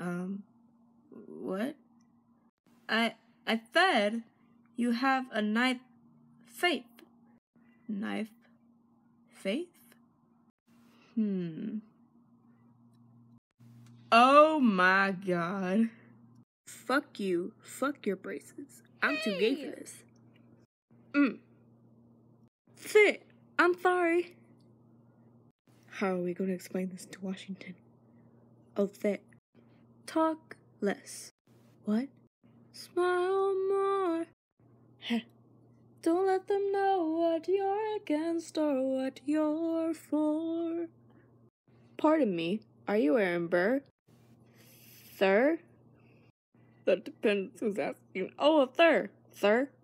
What? I said you have a knife faith. Knife faith? Oh my god. Fuck you. Fuck your braces. I'm too gay for this. Sit. I'm sorry. How are we going to explain this to Washington? Oh, Fit. Talk less. What? Smile more. Heh. Don't let them know what you're against or what you're for. Pardon me, are you Aaron Burr? Sir? That depends who's asking. Oh, sir. Sir?